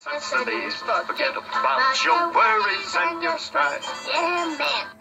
Forget about your worries and your strife. Yeah, man.